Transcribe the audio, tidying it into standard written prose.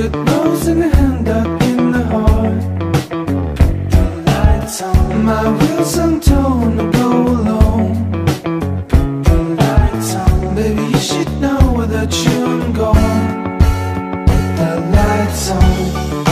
with rose in the hand, dark in the heart. The lights on, my wheels untone, I'll go alone. The lights on, baby you should know without you I'm gone. Put the lights on.